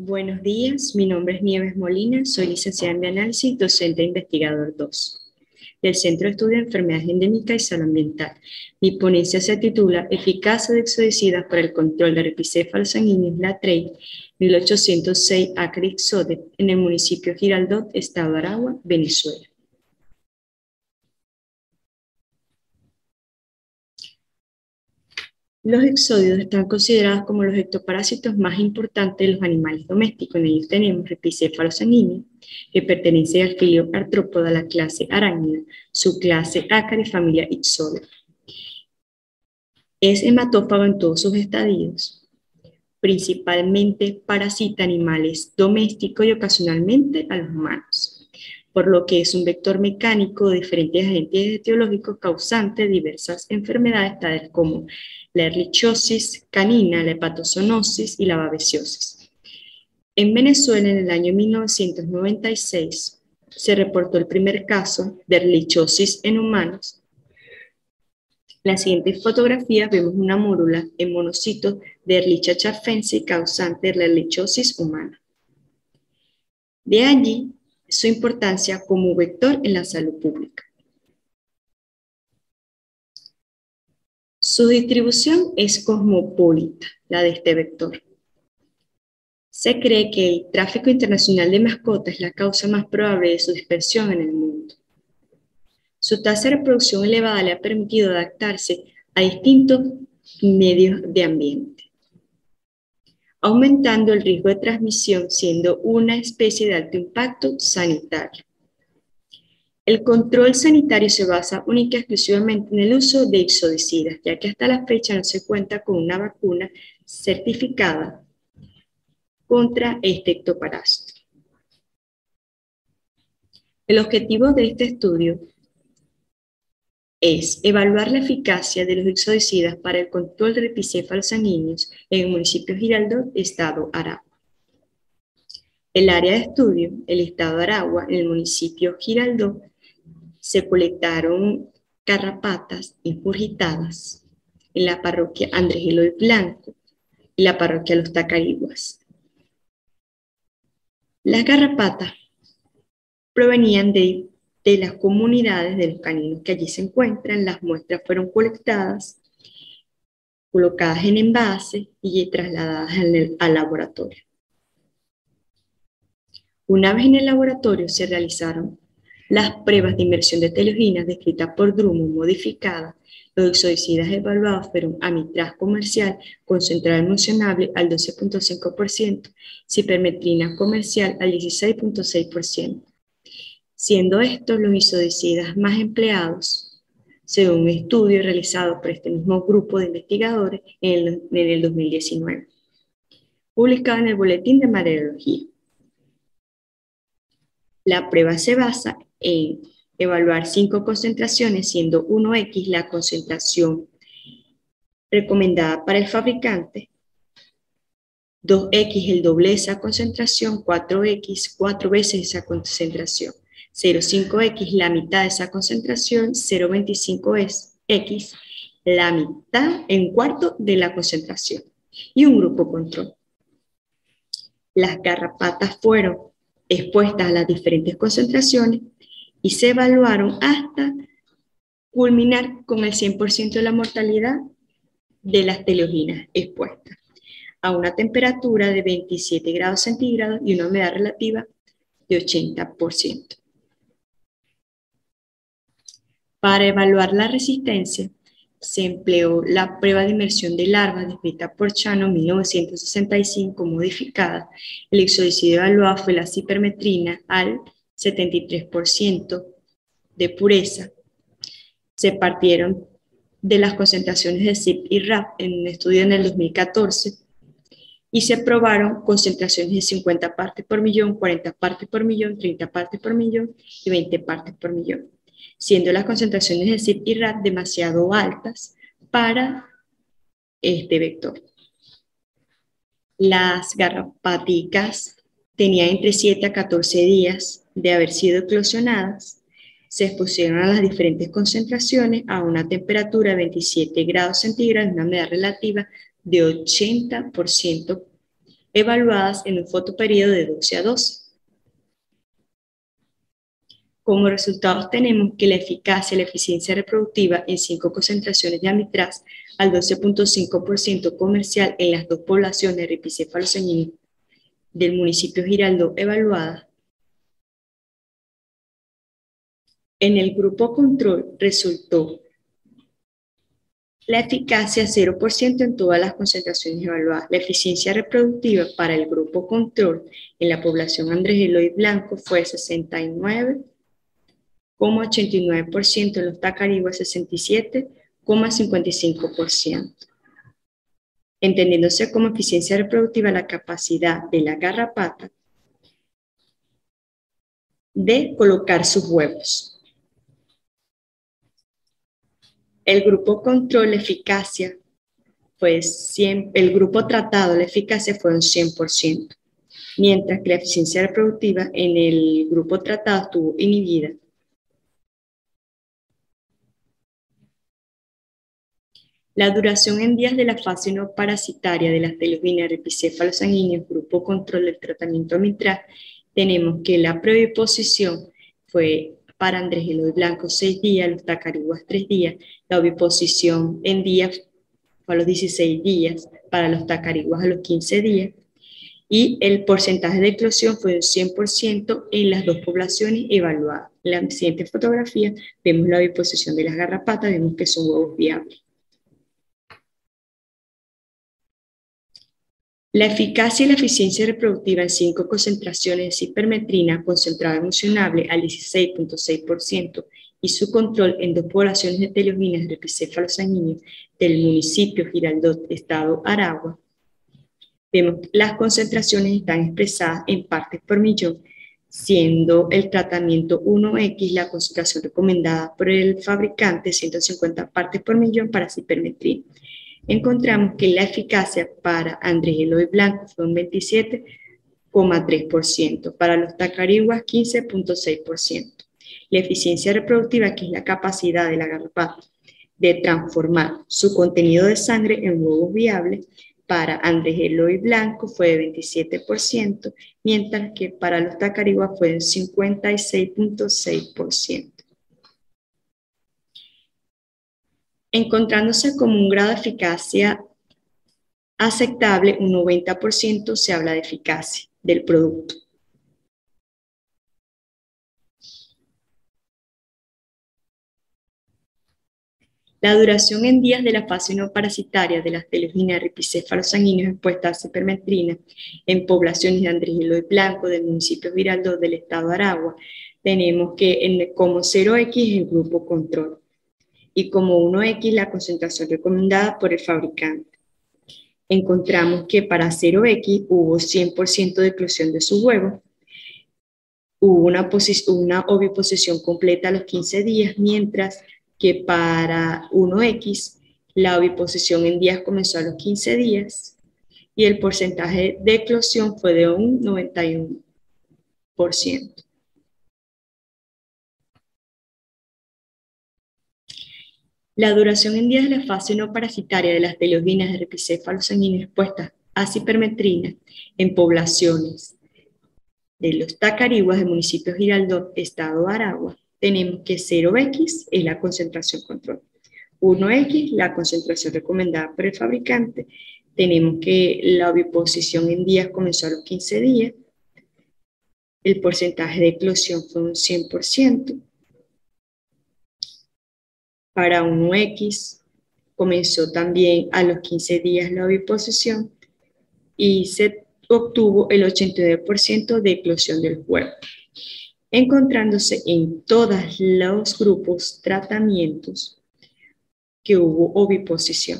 Buenos días, mi nombre es Nieves Molina, soy licenciada en Bioanálisis, docente e investigador 2 del Centro de Estudio de Enfermedades Endémicas y Salud Ambiental. Mi ponencia se titula Eficacia de exoicidas para el control de ripicéfalos sanguíneos LATREI 1806 acre Ixodet en el municipio Girardot, Estado de Aragua, Venezuela. Los exódidos están considerados como los ectoparásitos más importantes de los animales domésticos. En ellos tenemos ripicéfalos sanguíneos, que pertenece al filio artrópoda, la clase arácnida, subclase Ácaro y familia Ixodes. Es hematófago en todos sus estadios. Principalmente parasita animales domésticos y ocasionalmente a los humanos, por lo que es un vector mecánico de diferentes agentes etiológicos causantes de diversas enfermedades tales como la ehrlichiosis canina, la hepatozoonosis y la babesiosis. En Venezuela, en el año 1996, se reportó el primer caso de ehrlichiosis en humanos. En la siguiente fotografía vemos una mórula en monocitos de Ehrlichia chafense causante de la ehrlichiosis humana. De allí su importancia como vector en la salud pública. Su distribución es cosmopolita, la de este vector. Se cree que el tráfico internacional de mascotas es la causa más probable de su dispersión en el mundo. Su tasa de reproducción elevada le ha permitido adaptarse a distintos medios de ambiente, aumentando el riesgo de transmisión, siendo una especie de alto impacto sanitario. El control sanitario se basa única y exclusivamente en el uso de ixodicidas, ya que hasta la fecha no se cuenta con una vacuna certificada contra este ectoparásito. El objetivo de este estudio es evaluar la eficacia de los ixodicidas para el control de ripicéfalos sanguíneos en el municipio Girardot, Estado Aragua. El área de estudio, el Estado de Aragua, en el municipio Girardot, se colectaron garrapatas ingurgitadas en la parroquia Andrés Eloy Blanco y la parroquia Los Tacariguas. Las garrapatas provenían de las comunidades de los caninos que allí se encuentran. Las muestras fueron colectadas, colocadas en envase y trasladadas al laboratorio. Una vez en el laboratorio se realizaron las pruebas de inmersión de teleoginas descritas por Drummond modificadas. Los ixodicidas evaluados fueron amitraz comercial concentrado emulsionable al 12.5%, cipermetrina comercial al 16.6%. Siendo estos los ixodicidas más empleados, según un estudio realizado por este mismo grupo de investigadores en el 2019, publicado en el Boletín de Malariología. La prueba se basa en evaluar 5 concentraciones, siendo 1X la concentración recomendada para el fabricante, 2X el doble de esa concentración, 4X 4 veces esa concentración, 0,5X la mitad de esa concentración, 0,25X la mitad en cuarto de la concentración y un grupo control. Las garrapatas fueron expuestas a las diferentes concentraciones y se evaluaron hasta culminar con el 100% de la mortalidad de las teleoginas expuestas a una temperatura de 27 grados centígrados y una humedad relativa de 80%. Para evaluar la resistencia, se empleó la prueba de inmersión de larvas descrita por Chano en 1965 modificada. El ixodicida evaluado fue la cipermetrina al 73% de pureza. Se partieron de las concentraciones de CIP y RAP en un estudio en el 2014 y se probaron concentraciones de 50 partes por millón, 40 partes por millón, 30 partes por millón y 20 partes por millón, siendo las concentraciones de CIP y RAP demasiado altas para este vector. Las garrapaticas tenían entre 7 a 14 días de haber sido eclosionadas, se expusieron a las diferentes concentraciones a una temperatura de 27 grados centígrados y una humedad relativa de 80% evaluadas en un fotoperiodo de 12 a 12. Como resultados tenemos que la eficacia y la eficiencia reproductiva en 5 concentraciones de amitraz al 12.5% comercial en las dos poblaciones de ripicéfalos sanguíneos del municipio Girardot evaluadas. En el grupo control resultó la eficacia 0% en todas las concentraciones evaluadas. La eficiencia reproductiva para el grupo control en la población Andrés Eloy Blanco fue 69,89%, en los Tacarigua 67,55%. Entendiéndose como eficiencia reproductiva la capacidad de la garrapata de colocar sus huevos. El grupo control, la eficacia, pues el grupo tratado, la eficacia fue un 100%, mientras que la eficiencia reproductiva en el grupo tratado estuvo inhibida. La duración en días de la fase no parasitaria de las teloginas ripicéfalos sanguíneos, grupo control del tratamiento amitraz, tenemos que la preoviposición fue para Andrés Eloy Blanco 6 días, los Tacariguas 3 días, la oviposición en días fue a los 16 días, para los Tacariguas a los 15 días, y el porcentaje de eclosión fue un 100% en las dos poblaciones evaluadas. En la siguiente fotografía vemos la oviposición de las garrapatas, vemos que son huevos viables. La eficacia y la eficiencia reproductiva en 5 concentraciones de cipermetrina concentrada emocionable al 16.6% y su control en 2 poblaciones de teloginas de ripicéfalos sanguíneos del municipio Girardot, estado Aragua. Vemos que las concentraciones están expresadas en partes por millón, siendo el tratamiento 1X la concentración recomendada por el fabricante, 150 partes por millón para cipermetrina. Encontramos que la eficacia para Andrés Eloy Blanco fue un 27,3%, para los Tacariguas 15,6%. La eficiencia reproductiva, que es la capacidad de la garrapata de transformar su contenido de sangre en huevos viables, para Andrés Eloy Blanco fue de 27%, mientras que para los Tacariguas fue de 56,6%. Encontrándose como un grado de eficacia aceptable, un 90% se habla de eficacia del producto. La duración en días de la fase no parasitaria de las teloginas ripicéfalos sanguíneos expuestas a cipermetrina en poblaciones de Andrés Eloy Blanco del municipio Girardot del estado de Aragua, tenemos que como 0X el grupo control y como 1X la concentración recomendada por el fabricante. Encontramos que para 0X hubo 100% de eclosión de sus huevos, hubo una oviposición completa a los 15 días, mientras que para 1X la oviposición en días comenzó a los 15 días y el porcentaje de eclosión fue de un 91%. La duración en días de la fase no parasitaria de las teloginas de ripicéfalos sanguíneos expuestas a cipermetrina en poblaciones de los Tacariguas del municipio Girardot, estado de Aragua, tenemos que 0X es la concentración control, 1X la concentración recomendada por el fabricante, tenemos que la oviposición en días comenzó a los 15 días, el porcentaje de eclosión fue un 100%, para 1X comenzó también a los 15 días la oviposición y se obtuvo el 89% de eclosión del huevo, encontrándose en todos los grupos tratamientos que hubo oviposición.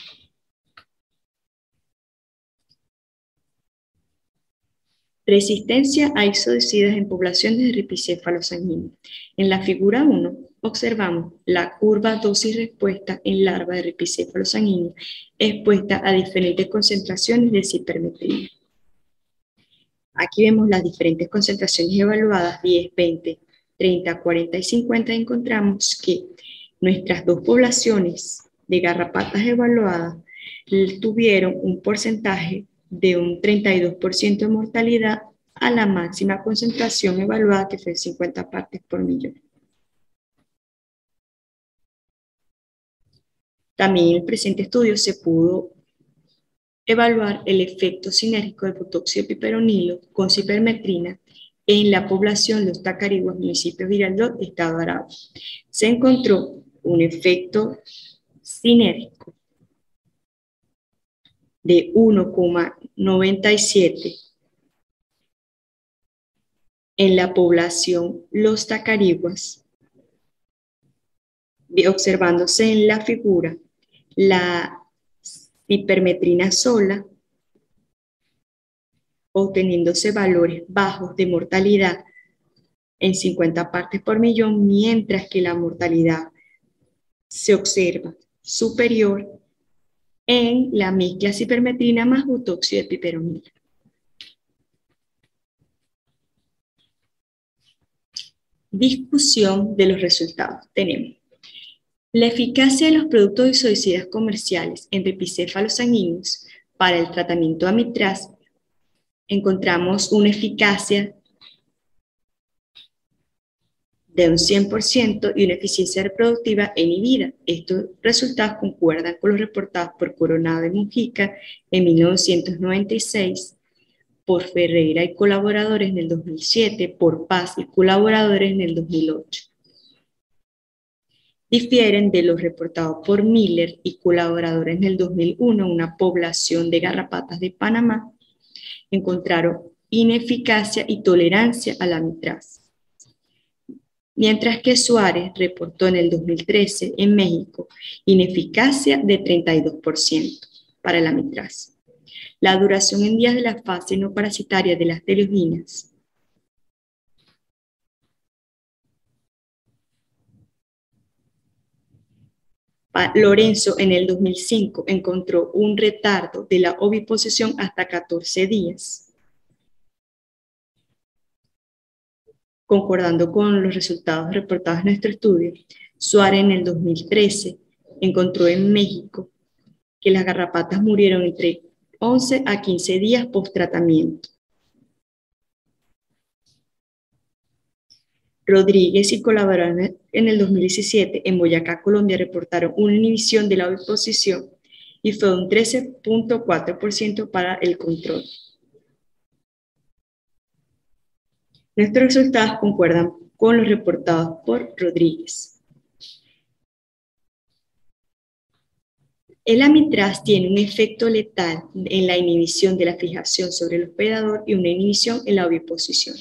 Resistencia a isodicidas en poblaciones de ripicéfalos sanguíneos. En la figura 1 observamos la curva dosis-respuesta en larva de ripicéfalos sanguíneos expuesta a diferentes concentraciones de cipermetrina. Aquí vemos las diferentes concentraciones evaluadas, 10, 20, 30, 40 y 50. Encontramos que nuestras dos poblaciones de garrapatas evaluadas tuvieron un porcentaje de un 32% de mortalidad a la máxima concentración evaluada, que fue 50 partes por millón. También en el presente estudio se pudo evaluar el efecto sinérgico del botóxido de piperonilo con cipermetrina en la población Los Tacariguas, municipio de Girardot, estado Aragua. Se encontró un efecto sinérgico de 1,97 en la población Los Tacariguas, observándose en la figura la pipermetrina sola, obteniéndose valores bajos de mortalidad en 50 partes por millón, mientras que la mortalidad se observa superior en la mezcla cipermetrina más botóxido de piperonilo. Discusión de los resultados. Tenemos la eficacia de los productos isoicidas comerciales en ripicéfalos sanguíneos para el tratamiento de amitraz. Encontramos una eficacia de un 100% y una eficiencia reproductiva inhibida. Estos resultados concuerdan con los reportados por Coronado y Mujica en 1996, por Ferreira y colaboradores en el 2007, por Paz y colaboradores en el 2008. Difieren de los reportados por Miller y colaboradores en el 2001, una población de garrapatas de Panamá. Encontraron ineficacia y tolerancia a la amitraz. Mientras que Suárez reportó en el 2013 en México ineficacia de 32% para la amitraz. La duración en días de la fase no parasitaria de las teleoginas Lorenzo en el 2005 encontró un retardo de la oviposición hasta 14 días. Concordando con los resultados reportados en nuestro estudio, Suárez en el 2013 encontró en México que las garrapatas murieron entre 11 a 15 días post-tratamiento. Rodríguez y colaboradores en el 2017 en Boyacá, Colombia, reportaron una inhibición de la oviposición y fue un 13,4% para el control. Nuestros resultados concuerdan con los reportados por Rodríguez. El amitraz tiene un efecto letal en la inhibición de la fijación sobre el hospedador y una inhibición en la oviposición.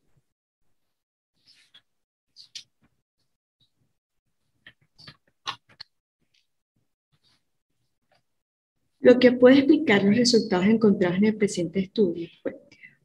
Lo que puede explicar los resultados encontrados en el presente estudio fue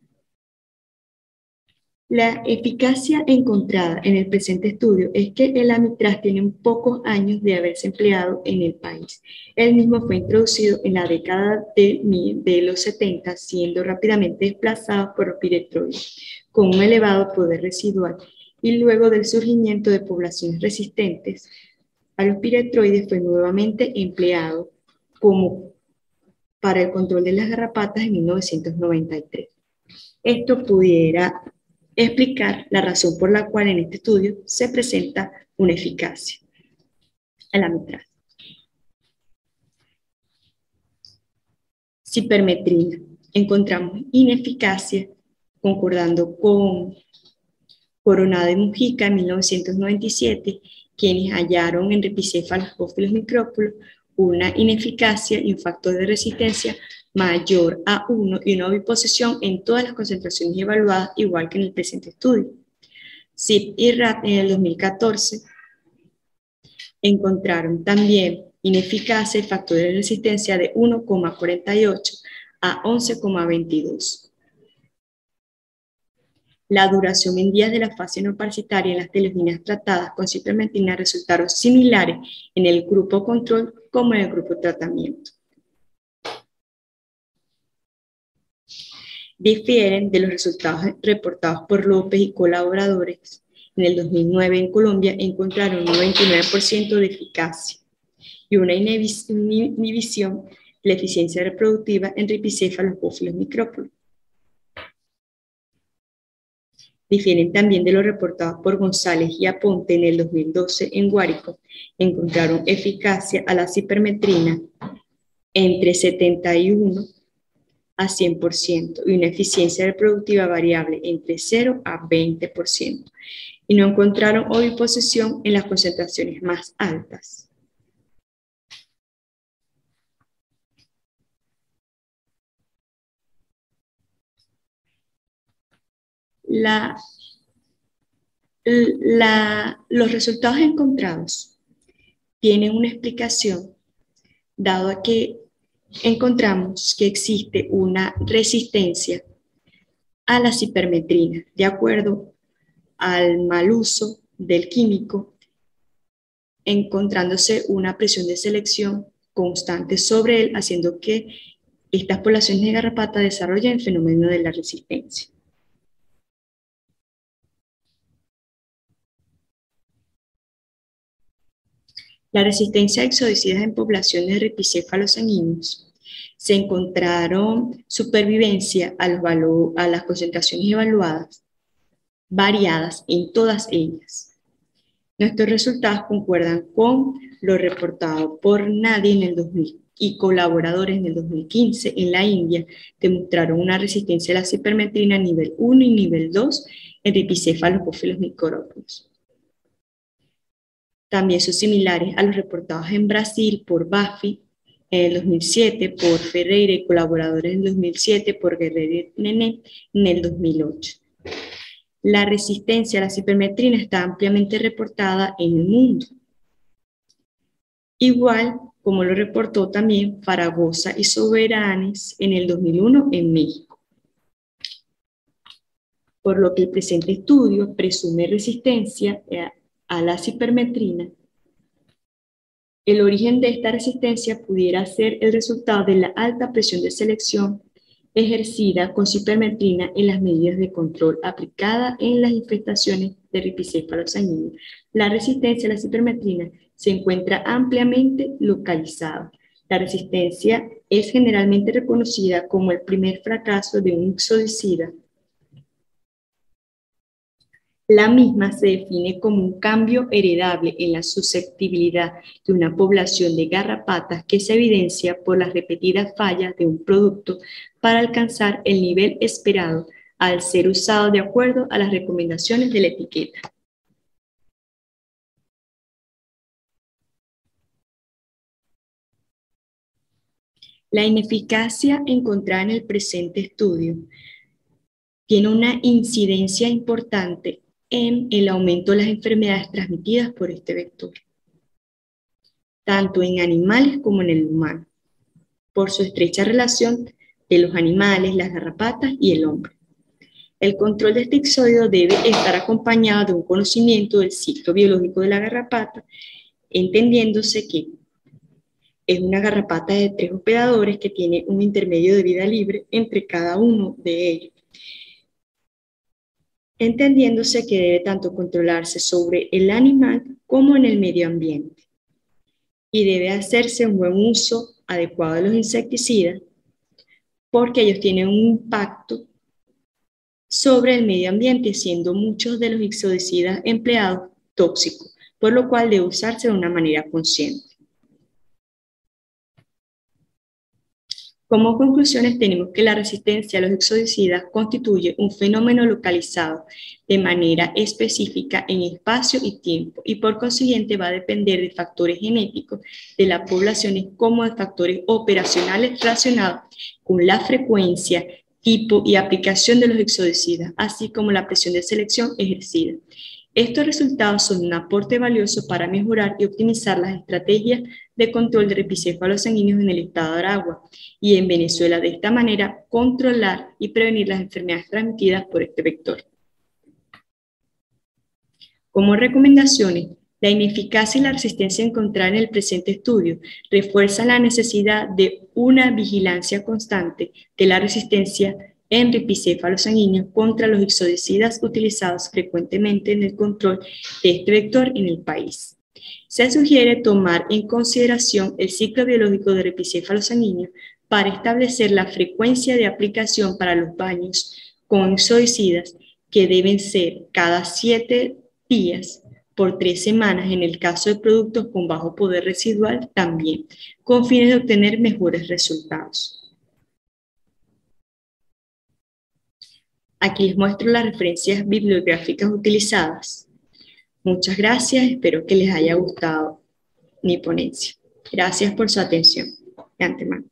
la eficacia encontrada en el presente estudio es que el amitraz tiene pocos años de haberse empleado en el país. El mismo fue introducido en la década de los 70, siendo rápidamente desplazado por los piretroides, con un elevado poder residual, y luego del surgimiento de poblaciones resistentes a los piretroides fue nuevamente empleado como para el control de las garrapatas en 1993. Esto pudiera explicar la razón por la cual en este estudio se presenta una eficacia a la amitraz. Cipermetrina. Encontramos ineficacia, concordando con Coronado y Mujica en 1997, quienes hallaron en ripicéfalos, ófilos, micrópulos una ineficacia y un factor de resistencia mayor a 1 y una oviposición en todas las concentraciones evaluadas, igual que en el presente estudio. Zip y Rat en el 2014 encontraron también ineficacia y factor de resistencia de 1,48 a 11,22. La duración en días de la fase no parasitaria en las teleoginas tratadas con cipermetrina resultaron similares en el grupo control como en el grupo tratamiento. Difieren de los resultados reportados por López y colaboradores. En el 2009 en Colombia encontraron un 99% de eficacia y una inhibición la eficiencia reproductiva en ripicéfalos, bófilos, micrópolos. Difieren también de lo reportado por González y Aponte en el 2012 en Guárico. Encontraron eficacia a la cipermetrina entre 71 a 100% y una eficiencia reproductiva variable entre 0 a 20%. Y no encontraron oviposición en las concentraciones más altas. Los resultados encontrados tienen una explicación, dado a que encontramos que existe una resistencia a la cipermetrina, de acuerdo al mal uso del químico, encontrándose una presión de selección constante sobre él, haciendo que estas poblaciones de garrapata desarrollen el fenómeno de la resistencia. La resistencia a exodicidas en poblaciones de ripicéfalos sanguíneos se encontraron supervivencia a las concentraciones evaluadas, variadas en todas ellas. Nuestros resultados concuerdan con lo reportado por Nadi en el 2000 y colaboradores en el 2015 en la India, demostraron una resistencia a la cipermetrina nivel 1 y nivel 2 en ripicéfalos, bófilos, micrópolos. También son similares a los reportados en Brasil por Bafi en el 2007, por Ferreira y colaboradores en el 2007, por Guerrero y Nené en el 2008. La resistencia a la cipermetrina está ampliamente reportada en el mundo, igual como lo reportó también Zaragoza y Soberanes en el 2001 en México. Por lo que el presente estudio presume resistencia a la cipermetrina. El origen de esta resistencia pudiera ser el resultado de la alta presión de selección ejercida con cipermetrina en las medidas de control aplicada en las infestaciones de ripicéfalos sanguíneos. La resistencia a la cipermetrina se encuentra ampliamente localizada. La resistencia es generalmente reconocida como el primer fracaso de un ixodicida. La misma se define como un cambio heredable en la susceptibilidad de una población de garrapatas que se evidencia por las repetidas fallas de un producto para alcanzar el nivel esperado al ser usado de acuerdo a las recomendaciones de la etiqueta. La ineficacia encontrada en el presente estudio tiene una incidencia importante en el aumento de las enfermedades transmitidas por este vector, tanto en animales como en el humano, por su estrecha relación de los animales, las garrapatas y el hombre. El control de este ixódido debe estar acompañado de un conocimiento del ciclo biológico de la garrapata, entendiéndose que es una garrapata de 3 hospedadores que tiene un intermedio de vida libre entre cada uno de ellos, entendiéndose que debe tanto controlarse sobre el animal como en el medio ambiente. Y debe hacerse un buen uso adecuado de los insecticidas porque ellos tienen un impacto sobre el medio ambiente, siendo muchos de los ixodicidas empleados tóxicos, por lo cual debe usarse de una manera consciente. Como conclusiones tenemos que la resistencia a los ixodicidas constituye un fenómeno localizado de manera específica en espacio y tiempo y por consiguiente va a depender de factores genéticos de las poblaciones como de factores operacionales relacionados con la frecuencia, tipo y aplicación de los ixodicidas, así como la presión de selección ejercida. Estos resultados son un aporte valioso para mejorar y optimizar las estrategias de control de ripicéfalos sanguíneos en el estado de Aragua y en Venezuela, de esta manera controlar y prevenir las enfermedades transmitidas por este vector. Como recomendaciones, la ineficacia y la resistencia encontrada en el presente estudio refuerzan la necesidad de una vigilancia constante de la resistencia en ripicéfalos sanguíneos contra los ixodicidas utilizados frecuentemente en el control de este vector en el país. Se sugiere tomar en consideración el ciclo biológico del epicéfalo sanguíneo para establecer la frecuencia de aplicación para los baños con exoicidas, que deben ser cada 7 días por 3 semanas en el caso de productos con bajo poder residual también, con fines de obtener mejores resultados. Aquí les muestro las referencias bibliográficas utilizadas. Muchas gracias, espero que les haya gustado mi ponencia. Gracias por su atención de antemano.